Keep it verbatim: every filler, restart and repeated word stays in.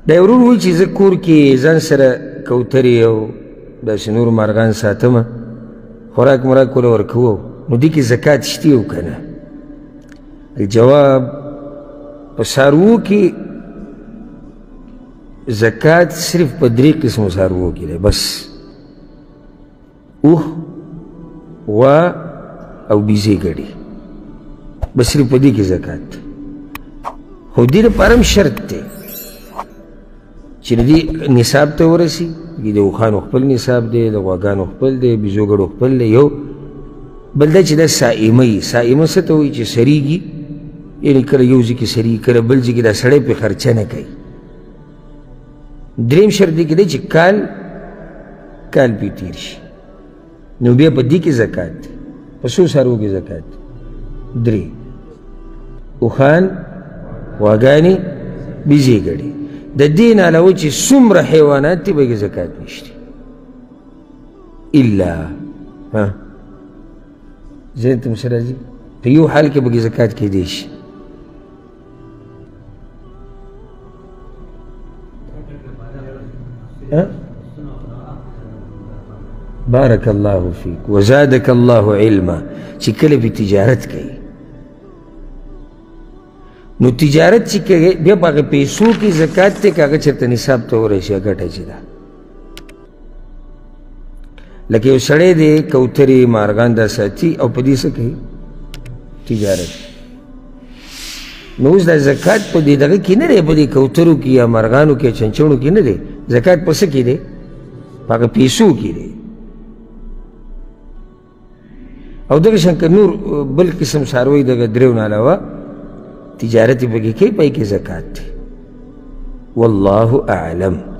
دا یو ورور وایي چې زه کور کې ځان سره کوترې او داسې نور مارغان ساتمه، خوراک مراک وله ورکوو، نو دې کې زکات شته او که نه؟ جواب په څاروو کې زکات صرف په درې قسمو څاروو کې دی بس، اوښ، غوا او بیزې ګډې، بس صرف په دې کې زکات دی. خو دې دپاره هم شرط دی چې د دې نصاب ته ورسي. د اوښانو خپل نصاب دی، د غواګانو خپل دی، بیزو ګډو خپل دی. یو بل دا چې دا سائمه وي. سائمه څه ته وایي؟ چې سریږي، یعنې کله یو ځای کې سریږي، کله بل ځای کې دا سړی پرې خرچه نه کوي. درېیم شرط دی کې دی چې کال کال پرې تېر شي، نو بیا په دې کې زکات دی. په څو څاروو کې زکات دی؟ درې: اوښان، غواګانې، بیزې ګډې. د دې نه علاوه چې څومره حیوانات دي په کې زکات نشته، الا ها ذهن ته مو راځي په یو حال کې په کې زکات کېدی شي. بارک الله فیک وزادک الله علما. چې کله به تجارت کوي، نو تجارت چې کوي بیا په هغه پیسو کې زکات دی که هغه چېرته نصاب ته ورسي ګټه چې ده. لکه یو سړی دی کوترې مارغان دا ساتي او په دې څه کوي؟ تجارت. نو اوس دا زکات په دې دغه کې نه دی، په دې کوترو کې یا مارغانو کې چنچڼو کې نه دی. زکات په څه کې دی؟ په هغه پیسو کې دی. او دغه شان که نور بل قسم څاروي دغه درېو نه علاوه تجارت پکې کوي، پای کې زکات دی. والله اعلم.